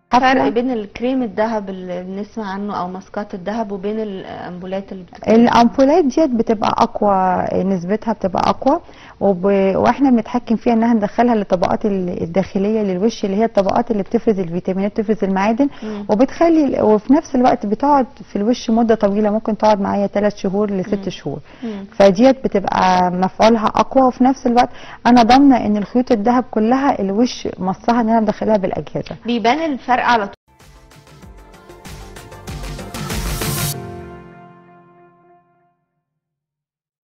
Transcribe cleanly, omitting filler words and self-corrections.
فرق بين الكريم الذهب اللي بنسمع عنه او ماسكات الذهب وبين الامبولات اللي الامبولات ديت بتبقى اقوى، نسبتها بتبقى اقوى، واحنا بنتحكم فيها انها ندخلها للطبقات الداخليه للوش، اللي هي الطبقات اللي بتفرز الفيتامينات، بتفرز المعادن، وبتخلي وفي نفس الوقت بتقعد في الوش مده طويله، ممكن تقعد معايا 3 شهور ل6 شهور. فديت بتبقى مفعولها اقوى، وفي نفس الوقت انا ضامنه ان الخيوط الذهب كلها الوش مصها ان انا مدخلها بالاجهزه. بيبان الفرق على